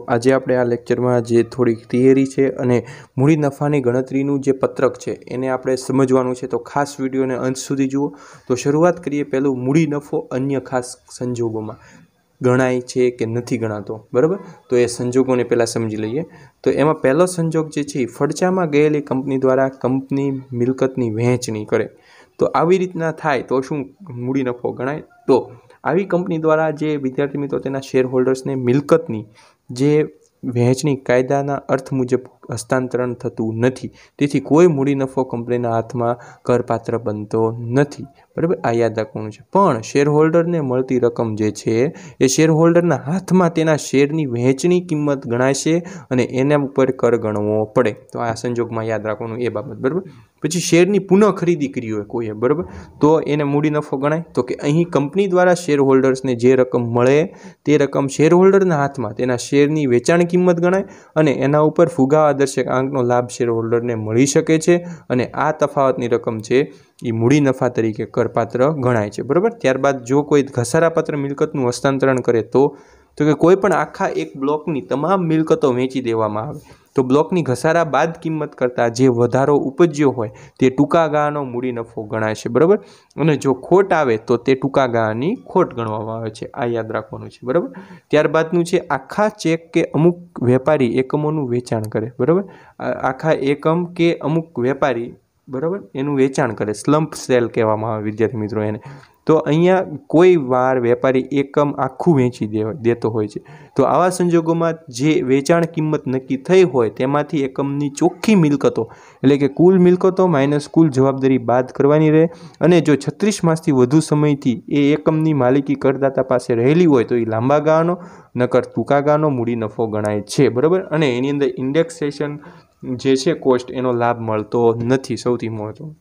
આજે આપણે આ લેક્ચરમાં જે થોડીક થિયરી છે અને મૂડી નફાની ગણતરીનું જે પત્રક છે એને આપણે સમજવાનું છે, તો ખાસ વિડીયોને અંત સુધી જુઓ. તો શરૂઆત કરીએ. પહેલું, મૂડી નફો અન્ય ખાસ સંજોગોમાં ગણાય છે કે નથી ગણાતો, બરાબર? તો એ સંજોગોને પહેલાં સમજી લઈએ. તો એમાં પહેલો સંજોગ જે છે, ફડચામાં ગયેલી કંપની દ્વારા કંપની મિલકતની વહેંચણી કરે. તો આવી રીતના થાય તો શું મૂડી નફો ગણાય? તો આવી કંપની દ્વારા જે વિદ્યાર્થી મિત્રો તેના શેર હોલ્ડર્સને મિલકતની જે વહેંચણી કાયદાના અર્થ મુજબ હસ્તાંતરણ થતું નથી, તેથી કોઈ મૂડી નફો કંપનીના હાથમાં કરપાત્ર બનતો નથી, બરાબર? આ યાદ રાખવાનું છે. પણ શેર હોલ્ડરને મળતી રકમ જે છે એ શેર હોલ્ડરના હાથમાં તેના શેરની વહેંચણી કિંમત ગણાશે અને એના ઉપર કર ગણવો પડે. તો આ સંજોગમાં યાદ રાખવાનું એ બાબત, બરાબર? પછી શેરની પુનઃ ખરીદી કરી હોય કોઈએ, બરાબર, તો એને મૂડી નફો ગણાય. તો કે અહીં કંપની દ્વારા શેર હોલ્ડર્સને જે રકમ મળે તે રકમ શેર હોલ્ડરના હાથમાં તેના શેરની વેચાણ કિંમત ગણાય અને એના ઉપર ફુગાવાદર્શક આંકનો લાભ શેર હોલ્ડરને મળી શકે છે અને આ તફાવતની રકમ છે એ મૂડી નફા તરીકે કરપાત્ર ગણાય છે, બરાબર? ત્યારબાદ જો કોઈ ઘસારાપાત્ર મિલકતનું હસ્તાંતરણ કરે તો કે કોઈ પણ આખા એક બ્લોકની તમામ મિલકતો વેચી દેવામાં આવે તો બ્લોકની ઘસારા બાદ કિંમત કરતાં જે વધારો ઉપજ્યો હોય તે ટૂંકા ગાળાનો મૂડી નફો ગણાય છે, બરાબર? અને જો ખોટ આવે તો તે ટૂંકા ગાળાની ખોટ ગણવામાં આવે છે. આ યાદ રાખવાનું છે, બરાબર? ત્યારબાદનું છે, આખા ચેક કે અમુક વેપારી એકમોનું વેચાણ કરે, બરાબર? આખા એકમ કે અમુક વેપારી, બરાબર, એનું વેચાણ કરે, સ્લમ્પ સેલ કહેવામાં આવે વિદ્યાર્થી મિત્રો એને. તો અહીંયા કોઈ વાર વેપારી એકમ આખું વેચી દેતો હોય છે. તો આવા સંજોગોમાં જે વેચાણ કિંમત નક્કી થઈ હોય તેમાંથી એકમની ચોખ્ખી મિલકતો, એટલે કે કુલ મિલકતો માઇનસ કુલ જવાબદારી બાદ કરવાની રહે. અને જો 36 માસથી વધુ સમયથી એ એકમની માલિકી કરદાતા પાસે રહેલી હોય તો એ લાંબા ગાળાનો, નકર ટૂંકા ગાળાનો મૂડી નફો ગણાય છે, બરાબર? અને એની અંદર ઇન્ડેક્સેશન જે છે કોસ્ટ, એનો લાભ મળતો નથી, સૌથી મહત્વનું.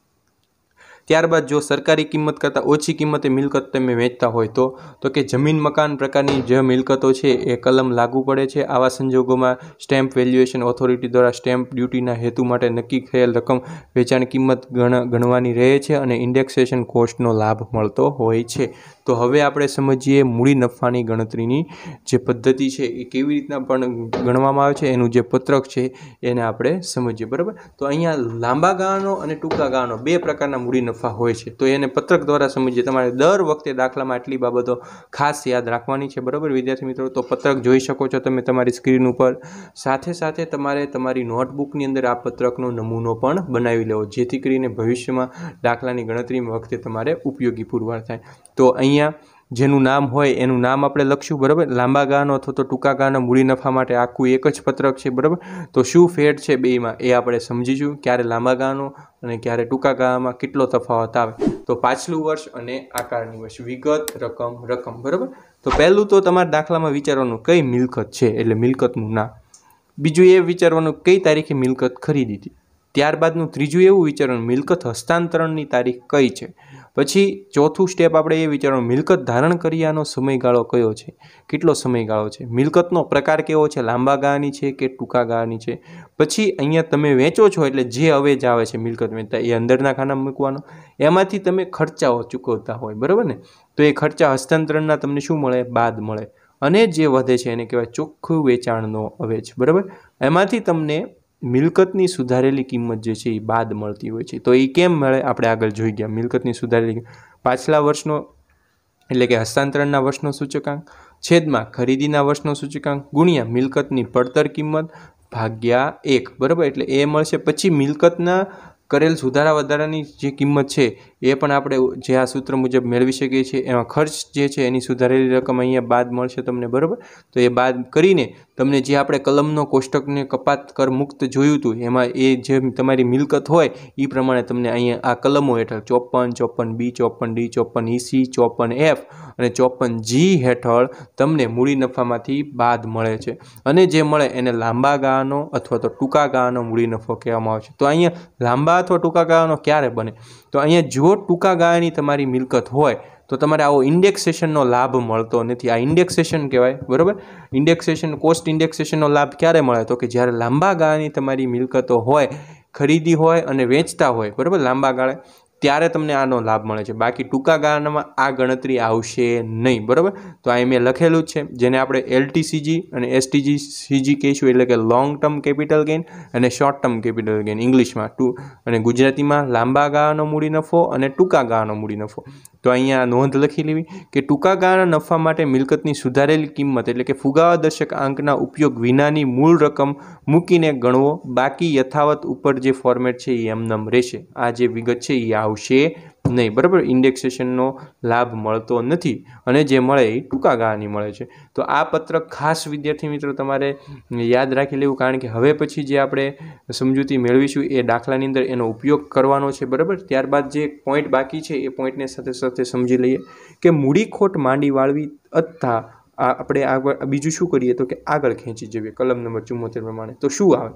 ત્યારબાદ જો સરકારી કિંમત કરતાં ઓછી કિંમતે મિલકત તમે વેચતા હોય તો કે જમીન મકાન પ્રકારની જે મિલકતો છે એ કલમ લાગુ પડે છે. આવા સંજોગોમાં સ્ટેમ્પ વેલ્યુએશન ઓથોરિટી દ્વારા સ્ટેમ્પ ડ્યુટીના હેતુ માટે નક્કી થયેલ રકમ વેચાણ કિંમત ગણવાની રહે છે અને ઇન્ડેક્સેશન કોસ્ટનો લાભ મળતો હોય છે. તો હવે આપણે સમજીએ મૂડી નફાની ગણતરીની જે પદ્ધતિ છે એ કેવી રીતના પણ ગણવામાં આવે છે, એનું જે પત્રક છે એને આપણે સમજીએ, બરાબર? તો અહીંયા લાંબા ગાળાનો અને ટૂંકા ગાળાનો બે પ્રકારના મૂડી નફા હોય છે. તો એને પત્રક દ્વારા સમજીએ. તમારે દર વખતે દાખલામાં આટલી બાબતો ખાસ યાદ રાખવાની છે, બરાબર વિદ્યાર્થી મિત્રો? તો પત્રક જોઈ શકો છો તમે તમારી સ્ક્રીન ઉપર. સાથે સાથે તમારે તમારી નોટબુકની અંદર આ પત્રકનો નમૂનો પણ બનાવી લેવો, જેથી કરીને ભવિષ્યમાં દાખલાની ગણતરી વખતે તમારે ઉપયોગી પુરવાર થાય. તો અહીંયા જેનું નામ હોય એનું નામ આપણે લખશું, બરાબર? લાંબા ગાળાનો અથવા તો ટૂંકા ગાળાના મૂડી નફા માટે આખું એક જ પત્રક છે, બરાબર? તો શું ફેર છે બેમાં એ આપણે સમજીશું, ક્યારે લાંબા ગાળાનો અને ક્યારે ટૂંકા ગાળામાં કેટલો તફાવત આવે. તો પાછલું વર્ષ અને આકારની વર્ષ, વિગત, રકમ, બરાબર? તો પહેલું તો તમારા દાખલામાં વિચારવાનું કઈ મિલકત છે, એટલે મિલકતનું નામ. બીજું એ વિચારવાનું કઈ તારીખે મિલકત ખરીદી હતી. ત્યારબાદનું ત્રીજું એવું વિચારવાનું મિલકત હસ્તાંતરણની તારીખ કઈ છે. પછી ચોથું સ્ટેપ આપણે એ વિચારવાનું મિલકત ધારણ કર્યાનો સમયગાળો કયો છે, કેટલો સમયગાળો છે. મિલકતનો પ્રકાર કેવો છે, લાંબા ગાળાની છે કે ટૂંકા ગાળાની છે. પછી અહીંયા તમે વેચો છો એટલે જે અવેજ આવે છે મિલકત વેચતા એ અંદરના ખાનામાં મૂકવાનો. એમાંથી તમે ખર્ચાઓ ચૂકવતા હોય, બરાબર ને? તો એ ખર્ચા હસ્તાંતરણના તમને શું મળે, બાદ મળે. અને જે વધે છે એને કહેવાય ચોખ્ખું વેચાણનો અવેજ, બરાબર? એમાંથી તમને મિલકતની સુધારેલી કિંમત જે છે એ બાદ મળતી હોય છે. તો એ કેમ મળે આપણે આગળ જોઈ ગયા. મિલકતની સુધારેલી પાછલા વર્ષનો એટલે કે હસ્તાંતરણના વર્ષનો સૂચકાંક છેદમાં ખરીદીના વર્ષનો સૂચકાંક ગુણ્યા મિલકતની પડતર કિંમત ભાગ્યા 1, બરાબર? એટલે એ મળશે. પછી મિલકતના કરેલ સુધારા વધારાની જે કિંમત છે એ પણ આપણે જે આ સૂત્ર મુજબ મેળવી શકીએ છીએ. એમાં ખર્ચ જે છે એની સુધારેલી રકમ અહીંયા બાદ મળશે તમને, બરાબર? તો એ બાદ કરીને તમને જે આપણે કલમનો કોષ્ટકને કપાત કર મુક્ત જોયું હતું એમાં એ જે તમારી મિલકત હોય એ પ્રમાણે તમને અહીંયા આ કલમો હેઠળ 54, 54B, 54D, 54EC, 54F અને 54G હેઠળ તમને મૂડી નફામાંથી બાદ મળે છે. અને જે મળે એને લાંબા ગાળાનો અથવા તો ટૂંકા ગાળાનો મૂડી નફો કહેવામાં આવે છે. તો અહીંયા લાંબા અથવા ટૂંકા ગાળાનો ક્યારે બને? તો અહીંયા જો ટૂંકા ગાળાની તમારી મિલકત હોય તો તમારે આવો ઇન્ડેક્સેશનનો લાભ મળતો નથી. આ ઇન્ડેક્સેશન કહેવાય, બરાબર? ઇન્ડેક્સેશન, કોસ્ટ ઇન્ડેક્સેશનનો લાભ ક્યારે મળે? તો કે જ્યારે લાંબા ગાળાની તમારી મિલકતો હોય, ખરીદી હોય અને વેચતા હોય, બરાબર, લાંબા ગાળે, ત્યારે તમને આનો લાભ મળે છે, બાકી ટૂંકા ગાળામાં આ ગણતરી આવશે નહીં, બરાબર. તો અહીં મેં લખેલું જ છે, જેને આપણે LTCG અને STCG કહીશું, એટલે કે લોંગ ટર્મ કેપિટલ ગેઇન અને શોર્ટ ટર્મ કેપિટલ ગેઇન ઇંગ્લિશમાં અને ગુજરાતીમાં લાંબા ગાળાનો મૂડી નફો અને ટૂંકા ગાળાનો મૂડી નફો. તો અહીંયા નોંધ લખી લેવી કે ટૂંકા ગાળાના નફા માટે મિલકતની સુધારેલી કિંમત એટલે કે ફુગાવાદર્શક આંકના ઉપયોગ વિનાની મૂળ રકમ મૂકીને ગણવો, બાકી યથાવત ઉપર જે ફોર્મેટ છે એ એમનેમ રહેશે. આ જે વિગત છે એ આવશે નહીં, બરાબર. ઇન્ડેક્સેશનનો લાભ મળતો નથી અને જે મળે એ ટૂંકા ગાળાની મળે છે. તો આ પત્રક ખાસ વિદ્યાર્થી મિત્રો તમારે યાદ રાખી લેવું, કારણ કે હવે પછી જે આપણે સમજૂતી મેળવીશું એ દાખલાની અંદર એનો ઉપયોગ કરવાનો છે, બરાબર. ત્યારબાદ જે પોઈન્ટ બાકી છે એ પોઈન્ટને સાથે સાથે સમજી લઈએ કે મૂડી ખોટ માંડી વાળવી અથવા આપણે આગળ બીજું શું કરીએ તો કે આગળ ખેંચી જઈએ કલમ નંબર 74 પ્રમાણે. તો શું આવે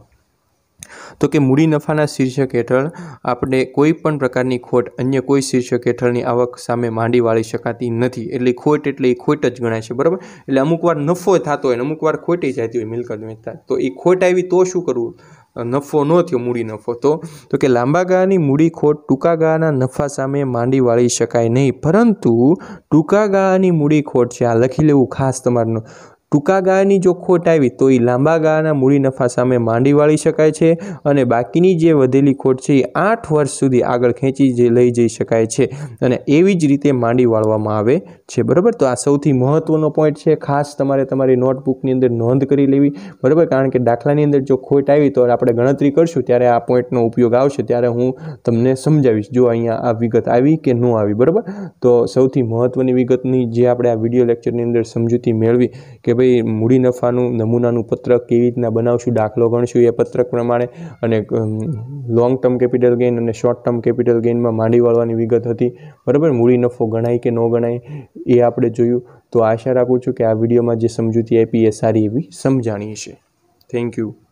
તો કે મૂડી નફાના શીર્ષક હેઠળ આપણે કોઈ પણ પ્રકારની ખોટ અન્ય કોઈ શીર્ષક હેઠળની આવક સામે માંડી વાળી શકાતી નથી. એટલે ખોટ એટલે એ ખોટ જ ગણાય છે, બરાબર. એટલે અમુક વાર નફો થતો હોય ને અમુક વાર ખોટી જતી હોય મિલકત વેચતા, તો એ ખોટ આવી તો શું કરવું, નફો ન થયો મૂડી નફો, તો કે લાંબા ગાળાની મૂડી ખોટ ટૂંકા ગાળાના નફા સામે માંડી વાળી શકાય નહીં, પરંતુ ટૂંકા ગાળાની મૂડી ખોટ છે, આ લખી લેવું ખાસ તમારનું. ટૂંકા ગાળાની જો ખોટ આવી તો એ લાંબા ગાળાના મૂડી નફા સામે માંડી વાળી શકાય છે અને બાકીની જે વધેલી ખોટ છે એ 8 વર્ષ સુધી આગળ ખેંચી લઈ જઈ શકાય છે અને એવી જ રીતે માંડી વાળવામાં આવે છે, બરાબર. તો આ સૌથી મહત્વનો પોઈન્ટ છે, ખાસ તમારે તમારી નોટબુકની અંદર નોંધ કરી લેવી, બરાબર. કારણ કે દાખલાની અંદર જો ખોટ આવી તો આપણે ગણતરી કરશું ત્યારે આ પોઈન્ટનો ઉપયોગ આવશે, ત્યારે હું તમને સમજાવીશ જો અહીંયા આ વિગત આવી કે ન આવી, બરાબર. તો સૌથી મહત્વની વિગતની જે આપણે આ વિડીયો લેક્ચરની અંદર સમજૂતી મેળવી કે ભાઈ મૂડી નફાનું નમૂનાનું પત્રક કેવી રીતના બનાવશું, દાખલો ગણશું એ પત્રક પ્રમાણે, અને લોંગ ટર્મ કેપિટલ ગેઇન અને શોર્ટ ટર્મ કેપિટલ ગેઇનમાં માંડી વાળવાની વિગત હતી, બરાબર. મૂડી નફો ગણાય કે ન ગણાય એ આપણે જોયું. તો આશા રાખું છું કે આ વિડીયોમાં જે સમજૂતી આપી એ સારી એવી સમજાણી છે. Thank you.